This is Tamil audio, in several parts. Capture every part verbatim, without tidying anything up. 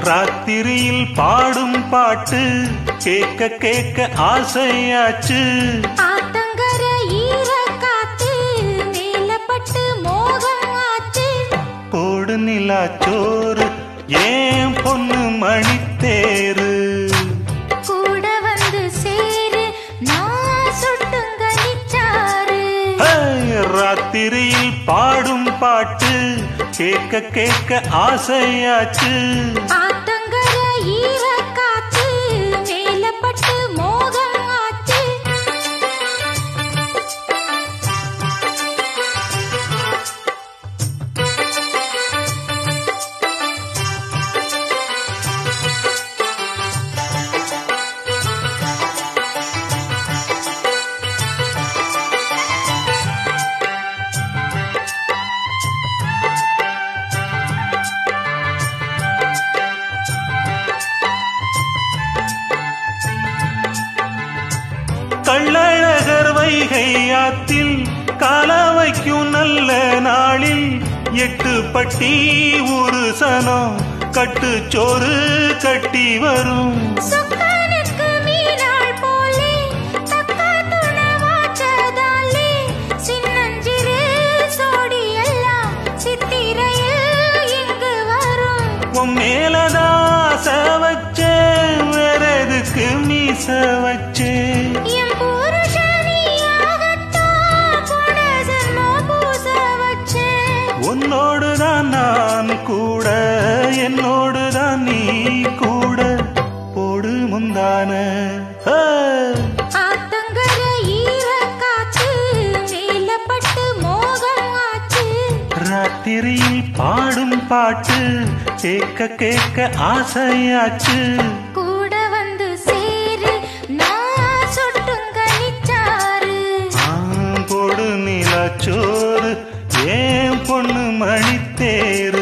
ராத்திரியில் பாடும் பாட்டு கேட்க கேட்க ஆசையாச்சு. ஆத்தங்கர ஈர காத்து மேலப்பட்டு மோகம் ஆச்சு. போடு நிலாச்சோறு ஏன் பொண்ணு மணித்தேரு கூட வந்து சேரு நான் சுட்டுங்க நிச்சாரு. ராத்திரியில் பாடும் பாட்டு கேட்க கேட்க ஆசையாச்சு. ஆத்தங்கர ஈர காத்து மேலப்பட்டு மோகம் ஆச்சு. கள்ளழகர் வைகை ஆத்தில் கால வைக்கும் நல்ல நாளில் எட்டு பட்டி ஒரு சனம் கட்டு சோறு கட்டி வரும். சொக்கனுக்கு மீனாள் போலே தக்க துணவாச்சதாலே சின்னஞ்சிறு சோடி எல்லாம் சித்திரையில் இங்கு வரும். உன் மேலதாச வச்சே வேற எதுக்கு மீச வச்சே. என் புருஷனியாகத்தான் போன ஜென்மம் பூச வச்சேன். உன்னோடுதான் நான் கூட என்னோடுதான் நீ கூட போடு முந்தான. ஆத்தங்கர ஈர காத்து மேலப்பட்டு மோகம் ஆச்சு. ராத்திரியில் பாடும் பாட்டு கேட்க கேட்க ஆசையாச்சு. கூட வந்து சேரு நான் சுட்டுங்க நிச்சாரு. போடு நிலாச்சோறு ஏன் பொண்ணு மணித்தேரு.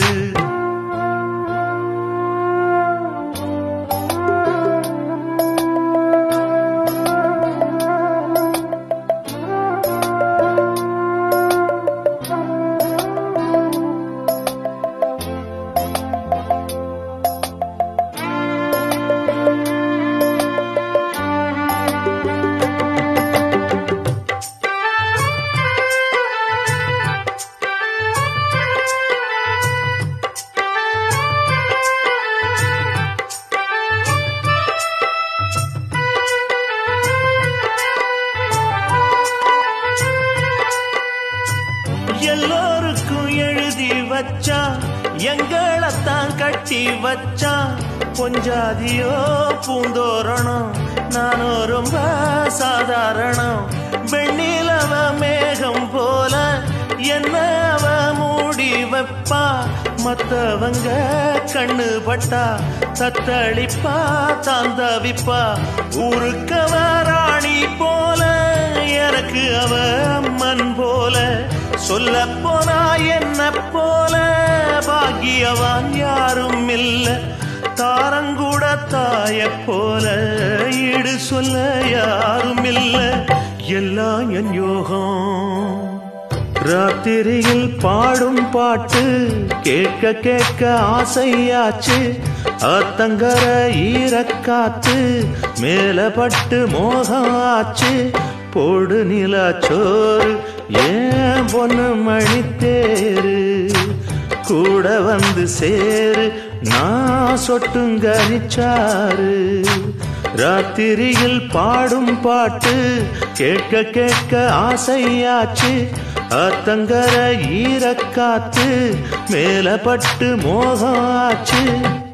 எல்லோருக்கும் எழுதி வச்சா எங்களைத்தான் கட்டி வச்சா. பொஞ்சாதியோ பூந்தோரணம் நானோ ரொம்ப சாதாரணம். வெண்ணிலவ மேகம் போல என்ன அவ மூடி வைப்பா. மத்தவங்க கண்ணு பட்டா தத்தளிப்பா தாந்தவிப்பா. ஊருக்கவ ராணி போல எனக்கு அவ அம்மன் போல. சொல்ல போனா என்ன போல பாக்கியவான் யாரும் இல்ல. தாரங்கூட தாய போல ஈடு சொல்ல யாரும் இல்ல. எல்லாம் என் யோகம். ராத்திரியில் பாடும் பாட்டு கேட்க கேட்க ஆசையாச்சு. ஆத்தங்கர ஈரக்காத்து மேலப்பட்டு மோகம் ஆச்சு. போடு நிலாச்சோறு ஏன் பொண்ணு மணித்தேரு. கூட வந்து சேரு நான் சொட்டுங்க நிச்சாரு. ராத்திரியில் பாடும் பாட்டு கேட்க கேட்க ஆசையாச்சு. ஆத்தங்கர ஈரக்காத்து மேலப்பட்டு மோகம் ஆச்சு.